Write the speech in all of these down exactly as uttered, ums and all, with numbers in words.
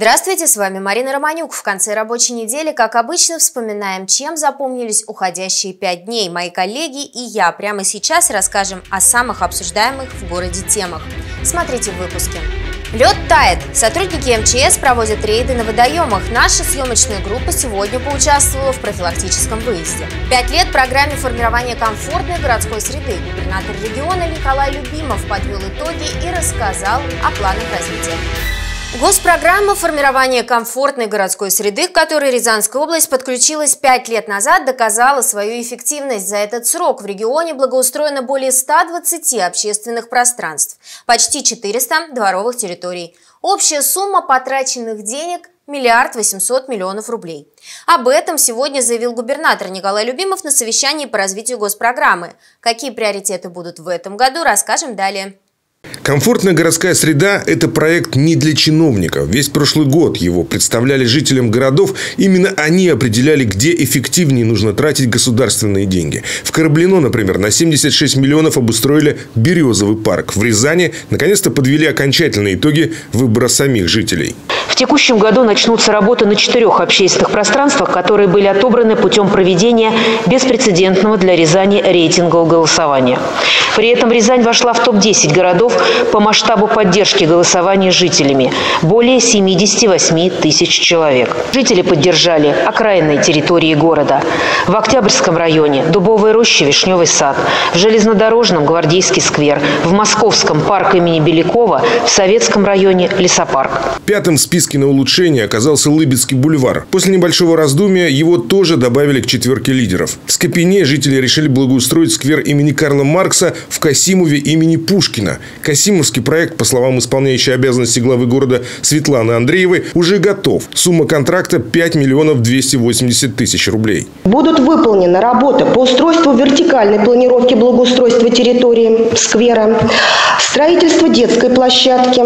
Здравствуйте, с вами Марина Романюк. В конце рабочей недели, как обычно, вспоминаем, чем запомнились уходящие пять дней. Мои коллеги и я прямо сейчас расскажем о самых обсуждаемых в городе темах. Смотрите в выпуске. Лед тает. Сотрудники эм че эс проводят рейды на водоемах. Наша съемочная группа сегодня поучаствовала в профилактическом выезде. Пять лет программе формирования комфортной городской среды. Губернатор региона Николай Любимов подвел итоги и рассказал о планах развития. Госпрограмма формирования комфортной городской среды, к которой Рязанская область подключилась пять лет назад, доказала свою эффективность. За этот срок в регионе благоустроено более ста двадцати общественных пространств, почти четырёхсот дворовых территорий. Общая сумма потраченных денег – миллиард восемьсот миллионов рублей. Об этом сегодня заявил губернатор Николай Любимов на совещании по развитию госпрограммы. Какие приоритеты будут в этом году, расскажем далее. Комфортная городская среда – это проект не для чиновников. Весь прошлый год его представляли жителям городов. Именно они определяли, где эффективнее нужно тратить государственные деньги. В Кораблино, например, на семьдесят шесть миллионов обустроили Березовый парк. В Рязани наконец-то подвели окончательные итоги выбора самих жителей. В текущем году начнутся работы на четырех общественных пространствах, которые были отобраны путем проведения беспрецедентного для Рязани рейтингового голосования. При этом Рязань вошла в топ десять городов по масштабу поддержки голосования жителями – более семидесяти восьми тысяч человек. Жители поддержали окраинные территории города. В Октябрьском районе – Дубовая роща, Вишневый сад, в Железнодорожном – Гвардейский сквер, в Московском – парк имени Белякова, в Советском районе – лесопарк. Пятым в списке на улучшение оказался Лыбецкий бульвар. После небольшого раздумья его тоже добавили к четверке лидеров. В Скопине жители решили благоустроить сквер имени Карла Маркса в Касимове имени Пушкина. Касимовский проект, по словам исполняющей обязанности главы города Светланы Андреевой, уже готов. Сумма контракта пять миллионов двести восемьдесят тысяч рублей. Будут выполнены работы по устройству вертикальной планировки благоустройства территории сквера, строительство детской площадки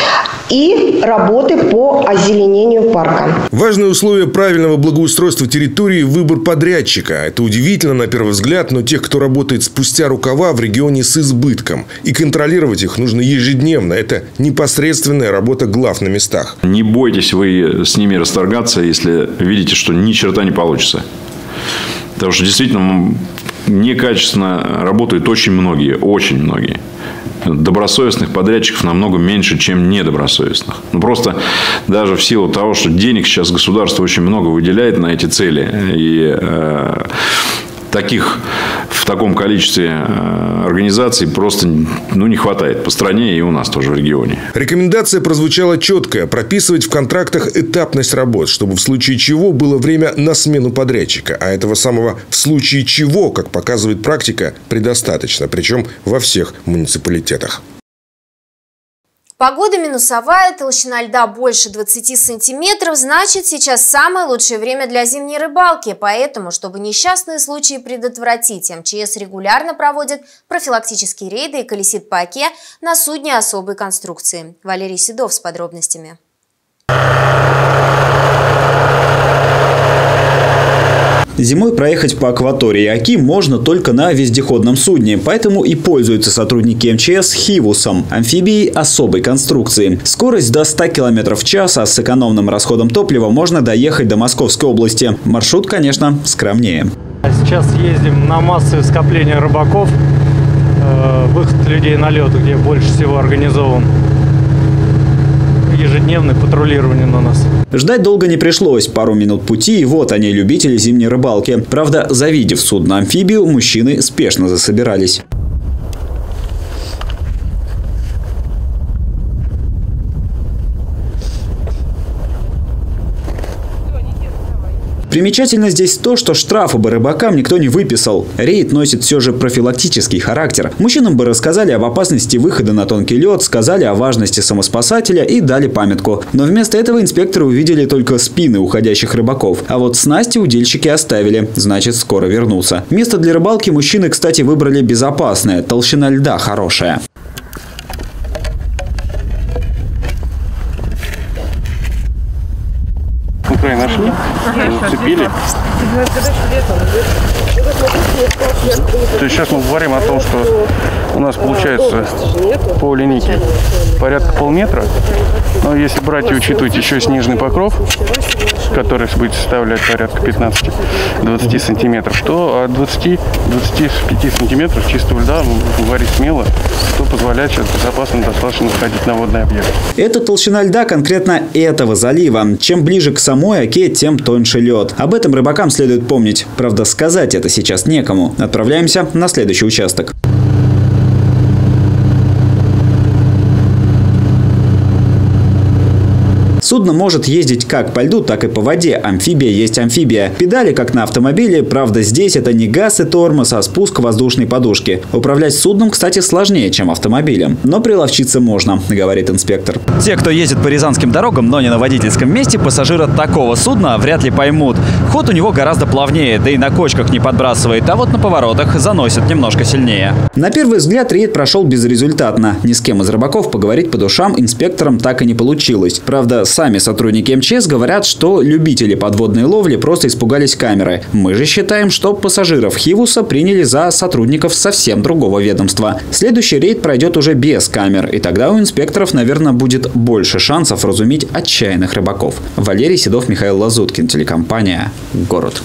и работы по озеленению парка. Важное условие правильного благоустройства территории – выбор подрядчика. Это удивительно на первый взгляд, но тех, кто работает спустя рукава, в регионе с избытком. И контролировать их нужно ежедневно. Это непосредственная работа глав на местах. Не бойтесь вы с ними расторгаться, если видите, что ни черта не получится. Потому что действительно некачественно работают очень многие, очень многие. Добросовестных подрядчиков намного меньше, чем недобросовестных. Ну, просто даже в силу того, что денег сейчас государство очень много выделяет на эти цели. И э, таких в таком количестве э, организаций просто ну, не хватает по стране и у нас тоже в регионе. Рекомендация прозвучала четкая – прописывать в контрактах этапность работ, чтобы в случае чего было время на смену подрядчика. А этого самого «в случае чего», как показывает практика, предостаточно. Причем во всех муниципалитетах. Погода минусовая, толщина льда больше двадцати сантиметров, значит, сейчас самое лучшее время для зимней рыбалки. Поэтому, чтобы несчастные случаи предотвратить, эм че эс регулярно проводит профилактические рейды и колесит по оке на судне особой конструкции. Валерий Седов с подробностями. Зимой проехать по акватории Оки можно только на вездеходном судне, поэтому и пользуются сотрудники эм че эс «Хивусом» – амфибией особой конструкции. Скорость до ста километров в час, а с экономным расходом топлива можно доехать до Московской области. Маршрут, конечно, скромнее. Сейчас ездим на массовое скопление рыбаков, выход людей на лед, где больше всего организован. Ежедневное патрулирование на нас. Ждать долго не пришлось. Пару минут пути, и вот они, любители зимней рыбалки. Правда, завидев судно-амфибию, мужчины спешно засобирались. Примечательно здесь то, что штрафа бы рыбакам никто не выписал. Рейд носит все же профилактический характер. Мужчинам бы рассказали об опасности выхода на тонкий лед, сказали о важности самоспасателя и дали памятку. Но вместо этого инспекторы увидели только спины уходящих рыбаков. А вот снасти удильщики оставили, значит, скоро вернутся. Место для рыбалки мужчины, кстати, выбрали безопасное, толщина льда хорошая. Край нашли? Зацепили? То есть сейчас мы говорим о том, что у нас получается по линейке порядка полметра. Но если брать и учитывать еще снежный покров, который будет составлять порядка пятнадцати-двадцати сантиметров, то от двадцати-двадцати пяти сантиметров чистого льда, говорить смело, что позволяет сейчас безопасно достаточно выходить на водный объект. Это толщина льда конкретно этого залива. Чем ближе к самой оке, тем тоньше лед. Об этом рыбакам следует помнить. Правда, сказать это сейчас некому. Отправляемся на следующий участок. Судно может ездить как по льду, так и по воде. Амфибия есть амфибия. Педали, как на автомобиле, правда здесь это не газ и тормоз, а спуск воздушной подушки. Управлять судном, кстати, сложнее, чем автомобилем. Но приловчиться можно, говорит инспектор. Те, кто ездит по рязанским дорогам, но не на водительском месте, пассажира такого судна вряд ли поймут. Ход у него гораздо плавнее, да и на кочках не подбрасывает, а вот на поворотах заносит немножко сильнее. На первый взгляд рейд прошел безрезультатно. Ни с кем из рыбаков поговорить по душам инспекторам так и не получилось. Правда, сами сотрудники эм че эс говорят, что любители подводной ловли просто испугались камеры. Мы же считаем, что пассажиров Хивуса приняли за сотрудников совсем другого ведомства. Следующий рейд пройдет уже без камер, и тогда у инспекторов, наверное, будет больше шансов разуметь отчаянных рыбаков. Валерий Седов, Михаил Лазуткин, телекомпания «Город».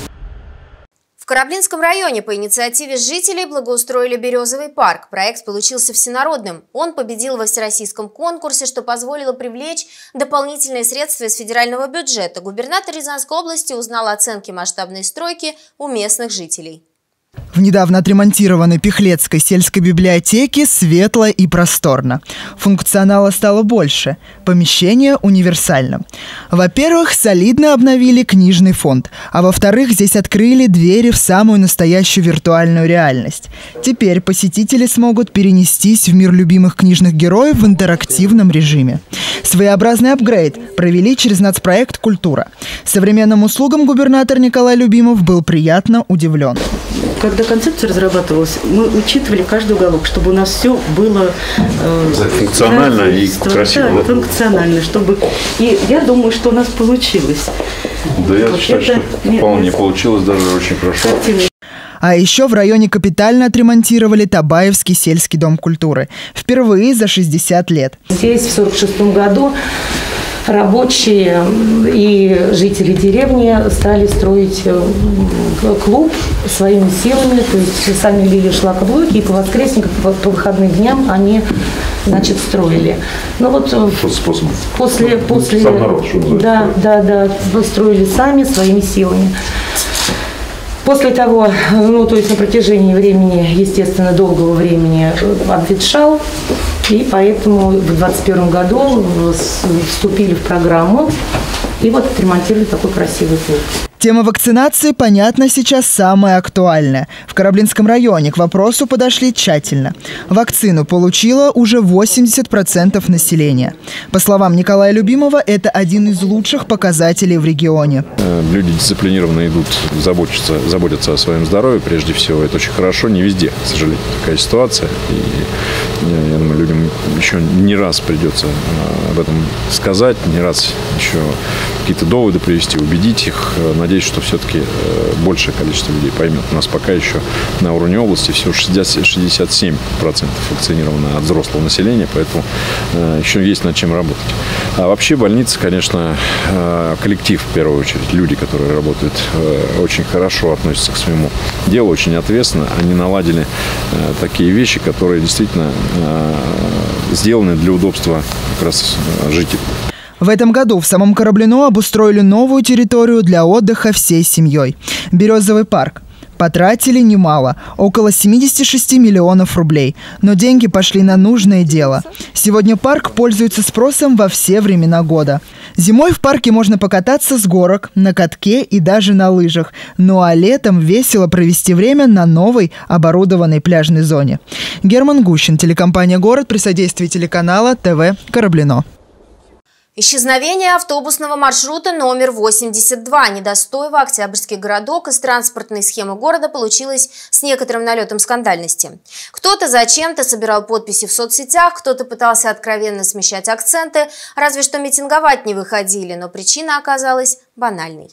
В Кораблинском районе по инициативе жителей благоустроили Березовый парк. Проект получился всенародным. Он победил во всероссийском конкурсе, что позволило привлечь дополнительные средства из федерального бюджета. Губернатор Рязанской области узнал оценки масштабной стройки у местных жителей. В недавно отремонтированной Пихлецкой сельской библиотеке светло и просторно. Функционала стало больше. Помещение универсально. Во-первых, солидно обновили книжный фонд. А во-вторых, здесь открыли двери в самую настоящую виртуальную реальность. Теперь посетители смогут перенестись в мир любимых книжных героев в интерактивном режиме. Своеобразный апгрейд провели через нацпроект «Культура». Современным услугам губернатор Николай Любимов был приятно удивлен. Когда концепция разрабатывалась, мы учитывали каждый уголок, чтобы у нас все было э, функционально и красиво. Да, функционально, чтобы. И я думаю, что у нас получилось. Да, я вот считаю, это... что вполне получилось, даже очень хорошо. А еще в районе капитально отремонтировали Табаевский сельский дом культуры. Впервые за шестьдесят лет. Здесь в сорок шестом году рабочие и жители деревни стали строить клуб своими силами, то есть сами лили шлакоблоки, и по воскресенькам, по, по выходным дням они, значит, строили. Ну вот после, после да, да, да, строили сами своими силами. После того, ну, то есть на протяжении времени, естественно, долгого времени обветшал, и поэтому в двадцать первом году вступили в программу и вот отремонтировали такой красивый клуб. Тема вакцинации, понятно, сейчас самая актуальная. В Кораблинском районе к вопросу подошли тщательно. Вакцину получило уже восемьдесят процентов населения. По словам Николая Любимова, это один из лучших показателей в регионе. Люди дисциплинированно идут, заботятся, заботятся о своем здоровье, прежде всего. Это очень хорошо, не везде, к сожалению, такая ситуация. И я думаю, людям еще не раз придется об этом сказать, не раз еще какие-то доводы привести, убедить их. Надеюсь, что все-таки большее количество людей поймет. У нас пока еще на уровне области всего шестьдесят семь процентов вакцинировано от взрослого населения, поэтому еще есть над чем работать. А вообще больница, конечно, коллектив в первую очередь, люди, которые работают, очень хорошо относятся к своему делу, очень ответственно. Они наладили такие вещи, которые действительно сделаны для удобства как раз жителей. В этом году в самом Кораблино обустроили новую территорию для отдыха всей семьей. Березовый парк. Потратили немало – около семидесяти шести миллионов рублей. Но деньги пошли на нужное дело. Сегодня парк пользуется спросом во все времена года. Зимой в парке можно покататься с горок, на катке и даже на лыжах. Ну а летом весело провести время на новой оборудованной пляжной зоне. Герман Гущин, телекомпания «Город» при содействии телеканала ТВ «Кораблино». Исчезновение автобусного маршрута номер восемьдесят два. Недостой в Октябрьский городок из транспортной схемы города получилось с некоторым налетом скандальности. Кто-то зачем-то собирал подписи в соцсетях, кто-то пытался откровенно смещать акценты, разве что митинговать не выходили, но причина оказалась банальной.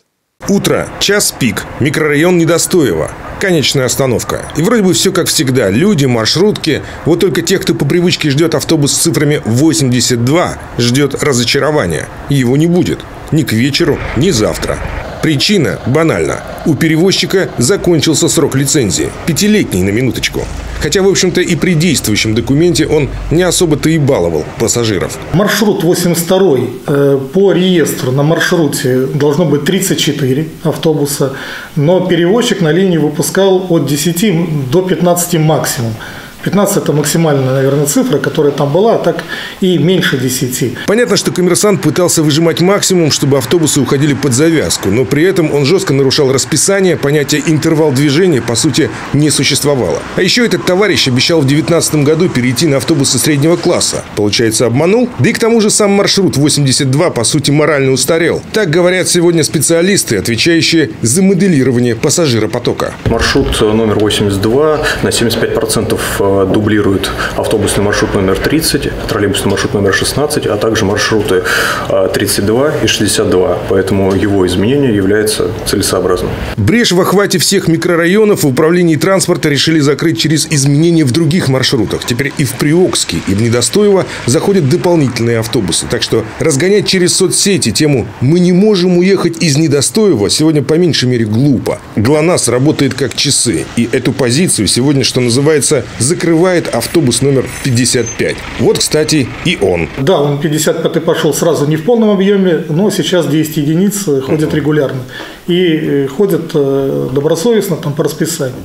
Утро, час пик, микрорайон Недостоево. Конечная остановка. И вроде бы все как всегда. Люди, маршрутки. Вот только тех, кто по привычке ждет автобус с цифрами восемьдесят два, ждет разочарования. Его не будет. Ни к вечеру, ни завтра. Причина банальна. У перевозчика закончился срок лицензии. Пятилетний, на минуточку. Хотя, в общем-то, и при действующем документе он не особо-то и баловал пассажиров. Маршрут восемьдесят два. По реестру на маршруте должно быть тридцать четыре автобуса. Но перевозчик на линии выпускал от десяти до пятнадцати максимум. пятнадцать – это максимальная, наверное, цифра, которая там была, а так и меньше десяти. Понятно, что коммерсант пытался выжимать максимум, чтобы автобусы уходили под завязку, но при этом он жестко нарушал расписание, понятие «интервал движения» по сути не существовало. А еще этот товарищ обещал в две тысячи девятнадцатом году перейти на автобусы среднего класса. Получается, обманул? Да и к тому же сам маршрут восемьдесят два по сути морально устарел. Так говорят сегодня специалисты, отвечающие за моделирование пассажиропотока. Маршрут номер восемьдесят два на семьдесят пять процентов дублирует автобусный маршрут номер тридцать, троллейбусный маршрут номер шестнадцать, а также маршруты тридцать два и шестьдесят два. Поэтому его изменение является целесообразным. Брешь в охвате всех микрорайонов в управлении транспорта решили закрыть через изменения в других маршрутах. Теперь и в Приокский, и в Недостоево заходят дополнительные автобусы. Так что разгонять через соцсети тему «мы не можем уехать из Недостоева» сегодня по меньшей мере глупо. ГЛОНАСС работает как часы. И эту позицию сегодня, что называется, закрывает Закрывает автобус номер пятьдесят пять. Вот, кстати, и он. Да, он пятьдесят пятый пошел сразу не в полном объеме, но сейчас десять единиц ходят регулярно. И ходят добросовестно там, по расписанию.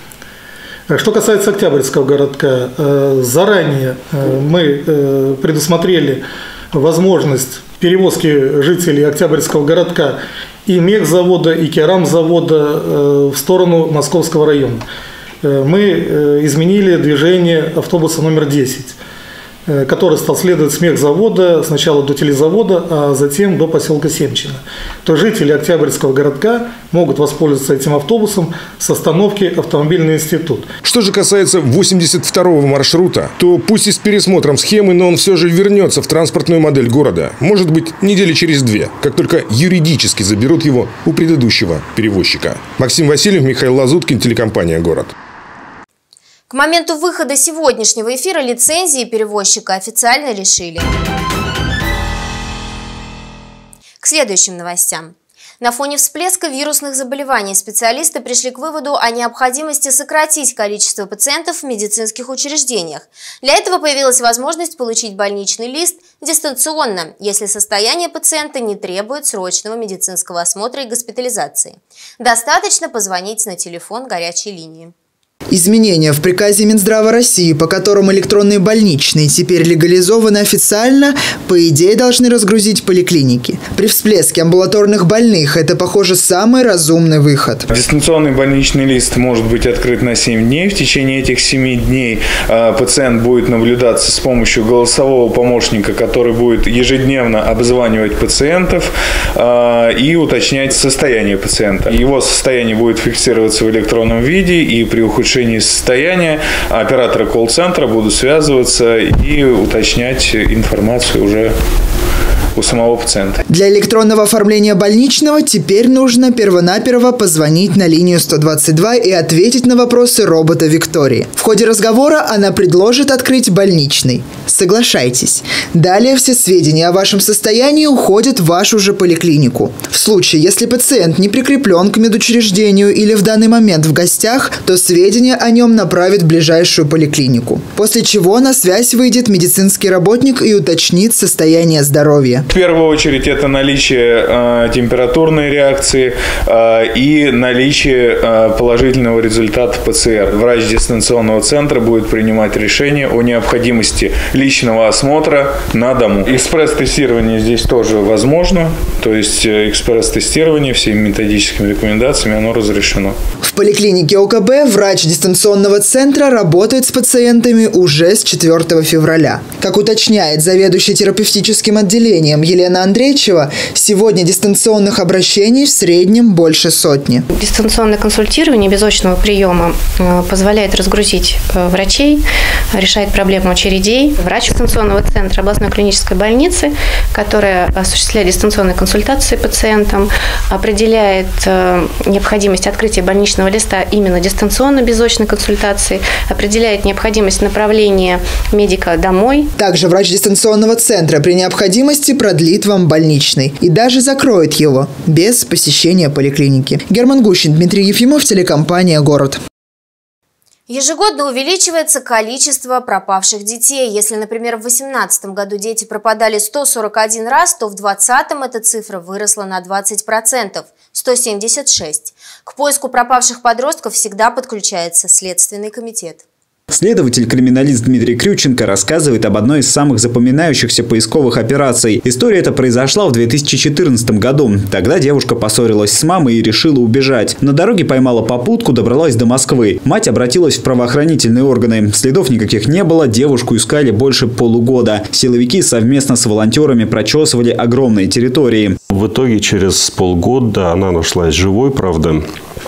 Что касается Октябрьского городка, заранее мы предусмотрели возможность перевозки жителей Октябрьского городка и мехзавода, и керамзавода в сторону Московского района. Мы изменили движение автобуса номер десять, который стал следовать с мехзавода сначала до телезавода, а затем до поселка Семчино. То жители Октябрьского городка могут воспользоваться этим автобусом с остановки Автомобильный институт. Что же касается восемьдесят второго маршрута, то пусть и с пересмотром схемы, но он все же вернется в транспортную модель города. Может быть, недели через две, как только юридически заберут его у предыдущего перевозчика. Максим Васильев, Михаил Лазуткин, телекомпания «Город». К моменту выхода сегодняшнего эфира лицензии перевозчика официально лишили. К следующим новостям. На фоне всплеска вирусных заболеваний специалисты пришли к выводу о необходимости сократить количество пациентов в медицинских учреждениях. Для этого появилась возможность получить больничный лист дистанционно, если состояние пациента не требует срочного медицинского осмотра и госпитализации. Достаточно позвонить на телефон горячей линии. Изменения в приказе Минздрава России, по которым электронные больничные теперь легализованы официально, по идее должны разгрузить поликлиники. При всплеске амбулаторных больных это, похоже, самый разумный выход. Дистанционный больничный лист может быть открыт на семь дней. В течение этих семи дней э, пациент будет наблюдаться с помощью голосового помощника, который будет ежедневно обзванивать пациентов э, и уточнять состояние пациента. Его состояние будет фиксироваться в электронном виде, и при ухудшении состояния операторы колл-центра будут связываться и уточнять информацию уже у самого пациента. Для электронного оформления больничного теперь нужно первонаперво позвонить на линию сто двадцать два и ответить на вопросы робота Виктории. В ходе разговора она предложит открыть больничный. Соглашайтесь. Далее все сведения о вашем состоянии уходят в вашу же поликлинику. В случае, если пациент не прикреплен к медучреждению или в данный момент в гостях, то сведения о нем направят в ближайшую поликлинику. После чего на связь выйдет медицинский работник и уточнит состояние здоровья. В первую очередь это наличие э, температурной реакции э, и наличие э, положительного результата ПЦР. Врач дистанционного центра будет принимать решение о необходимости личного осмотра на дому. Экспресс-тестирование здесь тоже возможно, то есть экспресс-тестирование всеми методическими рекомендациями оно разрешено. В поликлинике ОКБ врач дистанционного центра работает с пациентами уже с четвёртого февраля. Как уточняет заведующий терапевтическим отделением названием Елена Андрейчева, сегодня дистанционных обращений в среднем больше сотни. Дистанционное консультирование без очного приема позволяет разгрузить врачей, решает проблемы очередей. Врач дистанционного центра областной клинической больницы, которая осуществляет дистанционные консультации пациентам, определяет необходимость открытия больничного листа именно дистанционно без очной консультации, определяет необходимость направления медика домой. Также врач дистанционного центра при необходимости продлит вам больничный и даже закроет его без посещения поликлиники. Герман Гущин, Дмитрий Ефимов, телекомпания «Город». Ежегодно увеличивается количество пропавших детей. Если, например, в две тысячи восемнадцатом году дети пропадали сто сорок один раз, то в две тысячи двадцатом эта цифра выросла на двадцать процентов – сто семьдесят шесть. К поиску пропавших подростков всегда подключается Следственный комитет. Следователь-криминалист Дмитрий Крюченко рассказывает об одной из самых запоминающихся поисковых операций. История эта произошла в две тысячи четырнадцатом году. Тогда девушка поссорилась с мамой и решила убежать. На дороге поймала попутку, добралась до Москвы. Мать обратилась в правоохранительные органы. Следов никаких не было, девушку искали больше полугода. Силовики совместно с волонтерами прочесывали огромные территории. В итоге через полгода она нашлась живой, правда,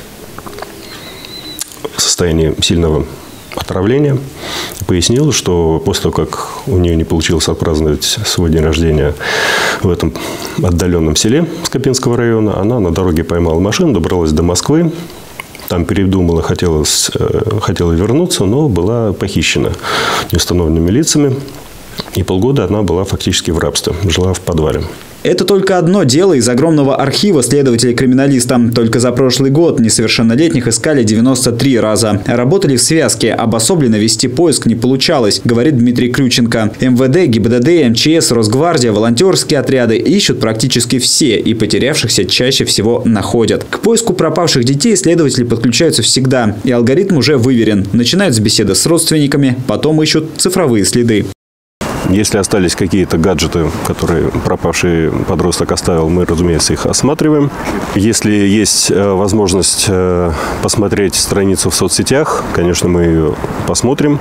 в состоянии сильного отравления. Пояснила, что после того, как у нее не получилось отпраздновать свой день рождения в этом отдаленном селе Скопинского района, она на дороге поймала машину, добралась до Москвы. Там передумала, хотела, хотела вернуться, но была похищена неустановленными лицами. И полгода она была фактически в рабстве, жила в подвале. Это только одно дело из огромного архива следователей-криминалиста. Только за прошлый год несовершеннолетних искали девяносто три раза. Работали в связке, обособленно вести поиск не получалось, говорит Дмитрий Крюченко. эм вэ дэ, гэ бэ дэ дэ, эм че эс, Росгвардия, волонтерские отряды ищут практически все и потерявшихся чаще всего находят. К поиску пропавших детей следователи подключаются всегда. И алгоритм уже выверен. Начинают с беседы с родственниками, потом ищут цифровые следы. Если остались какие-то гаджеты, которые пропавший подросток оставил, мы, разумеется, их осматриваем. Если есть возможность посмотреть страницу в соцсетях, конечно, мы ее посмотрим.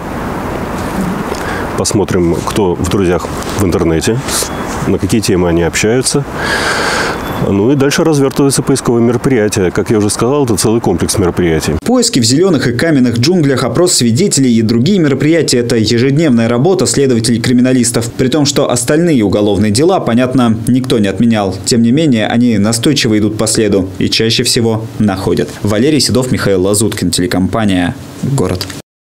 Посмотрим, кто в друзьях в интернете, на какие темы они общаются. Ну и дальше развертываются поисковые мероприятия. Как я уже сказал, это целый комплекс мероприятий. Поиски в зеленых и каменных джунглях, опрос свидетелей и другие мероприятия – это ежедневная работа следователей-криминалистов. При том, что остальные уголовные дела, понятно, никто не отменял. Тем не менее, они настойчиво идут по следу и чаще всего находят. Валерий Седов, Михаил Лазуткин, телекомпания «Город».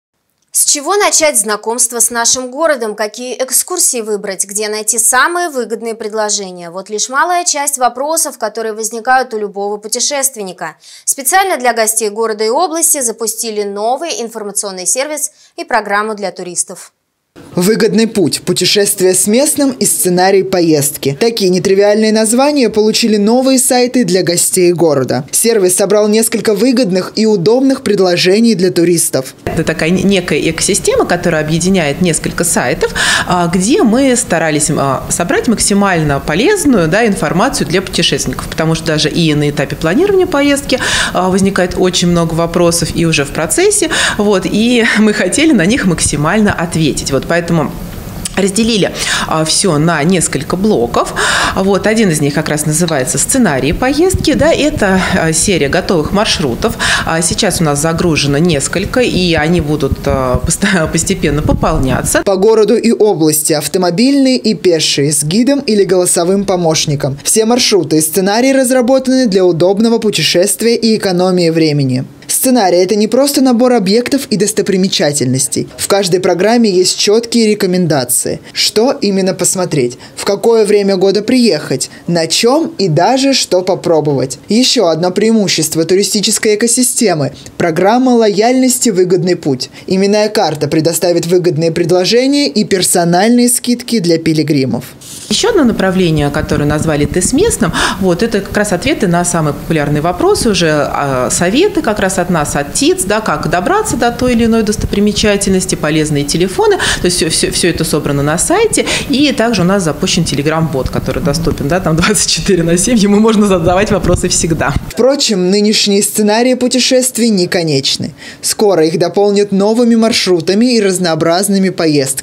С чего начать знакомство с нашим городом? Какие экскурсии выбрать? Где найти самые выгодные предложения? Вот лишь малая часть вопросов, которые возникают у любого путешественника. Специально для гостей города и области запустили новый информационный сервис и программу для туристов. Выгодный путь, путешествие с местным и сценарий поездки. Такие нетривиальные названия получили новые сайты для гостей города. Сервис собрал несколько выгодных и удобных предложений для туристов. Это такая некая экосистема, которая объединяет несколько сайтов, где мы старались собрать максимально полезную, да, информацию для путешественников, потому что даже и на этапе планирования поездки возникает очень много вопросов и уже в процессе, вот, и мы хотели на них максимально ответить. Вот поэтому разделили а, все на несколько блоков. Вот, один из них как раз называется «Сценарии поездки». Да, это а, серия готовых маршрутов. А, сейчас у нас загружено несколько, и они будут а, постепенно пополняться. По городу и области, автомобильные и пешие, с гидом или голосовым помощником. Все маршруты и сценарии разработаны для удобного путешествия и экономии времени. Сценарий – это не просто набор объектов и достопримечательностей. В каждой программе есть четкие рекомендации. Что именно посмотреть, в какое время года приехать, на чем и даже что попробовать. Еще одно преимущество туристической экосистемы – программа лояльности «Выгодный путь». Именная карта предоставит выгодные предложения и персональные скидки для пилигримов. Еще одно направление, которое назвали «Ты с местным», вот, это как раз ответы на самые популярные вопросы, уже э, советы как раз от нас, от ТИЦ, да, как добраться до той или иной достопримечательности, полезные телефоны, то есть все, все, все это собрано на сайте, и также у нас запущен телеграм-бот, который доступен, да, там двадцать четыре на семь, ему можно задавать вопросы всегда. Впрочем, нынешние сценарии путешествий не конечны. Скоро их дополнят новыми маршрутами и разнообразными поездками.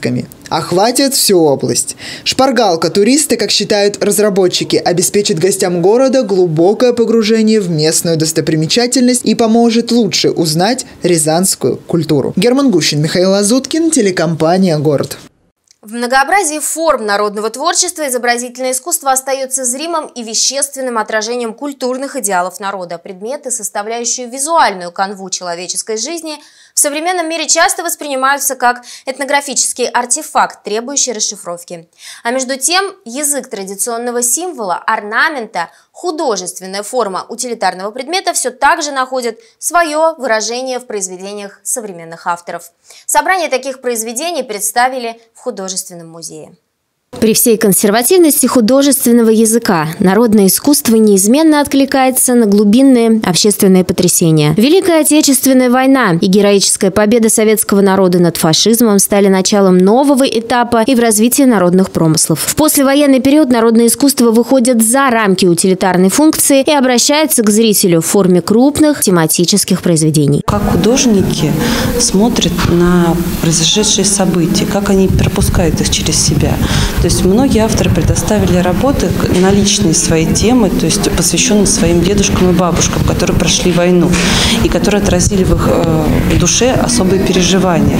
охватит всю область. Шпаргалка туристы, как считают разработчики, обеспечит гостям города глубокое погружение в местную достопримечательность и поможет лучше узнать рязанскую культуру. Герман Гущин, Михаил Лазуткин, телекомпания «Город». В многообразии форм народного творчества изобразительное искусство остается зримым и вещественным отражением культурных идеалов народа. Предметы, составляющие визуальную канву человеческой жизни, в современном мире часто воспринимаются как этнографический артефакт, требующий расшифровки. А между тем, язык традиционного символа, орнамента, художественная форма утилитарного предмета все так же находят свое выражение в произведениях современных авторов. Собрание таких произведений представили в художественном музее. При всей консервативности художественного языка народное искусство неизменно откликается на глубинные общественные потрясения. Великая Отечественная война и героическая победа советского народа над фашизмом стали началом нового этапа и в развитии народных промыслов. В послевоенный период народное искусство выходит за рамки утилитарной функции и обращается к зрителю в форме крупных тематических произведений. Как художники смотрят на произошедшие события, как они пропускают их через себя. То есть многие авторы предоставили работы на личные свои темы, то есть посвященные своим дедушкам и бабушкам, которые прошли войну и которые отразили в их э, душе особые переживания.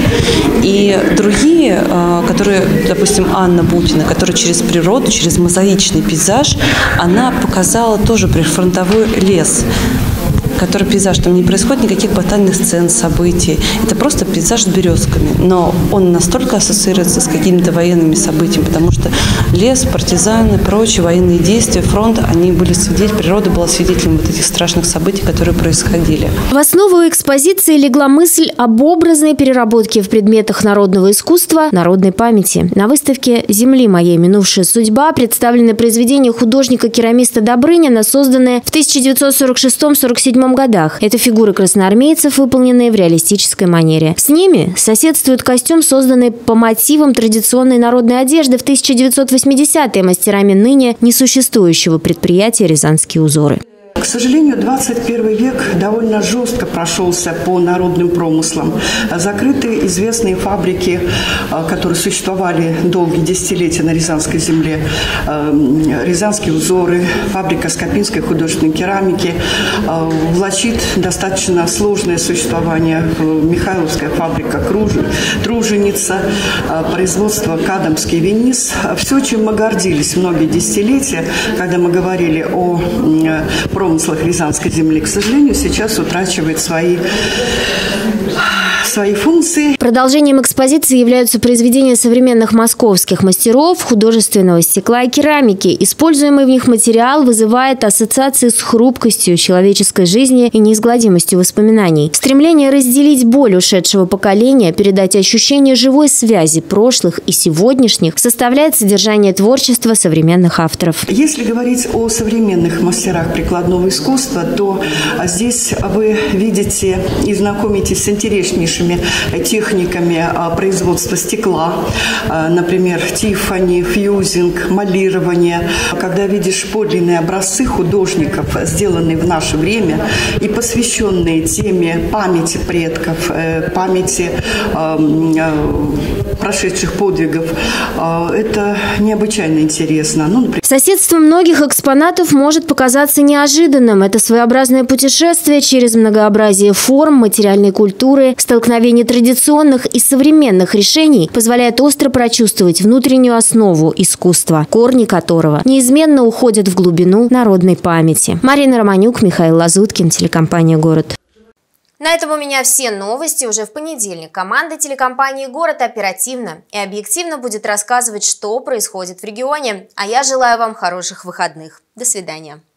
И другие, э, которые, допустим, Анна Бутина, которая через природу, через мозаичный пейзаж, она показала тоже прифронтовой лес, который пейзаж, там не происходит никаких батальных сцен, событий. Это просто пейзаж с березками. Но он настолько ассоциируется с какими-то военными событиями, потому что лес, партизаны, прочие военные действия, фронт, они были свидетелями, природа была свидетелем вот этих страшных событий, которые происходили. В основу экспозиции легла мысль об образной переработке в предметах народного искусства народной памяти. На выставке «Земли моей минувшая судьба» представлены произведения художника-керамиста Добрынина, созданные в тысяча девятьсот сорок шестом — сорок седьмом годах. Это фигуры красноармейцев, выполненные в реалистической манере. С ними соседствует костюм, созданный по мотивам традиционной народной одежды в тысяча девятьсот восьмидесятые мастерами ныне несуществующего предприятия «Рязанские узоры». К сожалению, двадцать первый век довольно жестко прошелся по народным промыслам. Закрыты известные фабрики, которые существовали долгие десятилетия на Рязанской земле. Рязанские узоры, фабрика Скопинской художественной керамики влачит достаточно сложное существование. Михайловская фабрика Труженица, производство Кадамский Венис. Все, чем мы гордились многие десятилетия, когда мы говорили о промыслах промыслах Рязанской земли, к сожалению, сейчас утрачивает свои, свои функции. Продолжением экспозиции являются произведения современных московских мастеров художественного стекла и керамики. Используемый в них материал вызывает ассоциации с хрупкостью человеческой жизни и неизгладимостью воспоминаний. Стремление разделить боль ушедшего поколения, передать ощущение живой связи прошлых и сегодняшних составляет содержание творчества современных авторов. Если говорить о современных мастерах прикладного искусства, то здесь вы видите и знакомитесь с интереснейшими техниками производства стекла, например, тиффани, фьюзинг, малирование. Когда видишь подлинные образцы художников, сделанные в наше время и посвященные теме памяти предков, памяти прошедших подвигов, это необычайно интересно. Ну, например... Соседство многих экспонатов может показаться неожиданным. Это своеобразное путешествие через многообразие форм, материальной культуры, столкновение традиционных и современных решений позволяет остро прочувствовать внутреннюю основу искусства, корни которого неизменно уходят в глубину народной памяти. Марина Романюк, Михаил Лазуткин, телекомпания «Город». На этом у меня все новости. Уже в понедельник команда телекомпании «Город» оперативно и объективно будет рассказывать, что происходит в регионе. А я желаю вам хороших выходных. До свидания.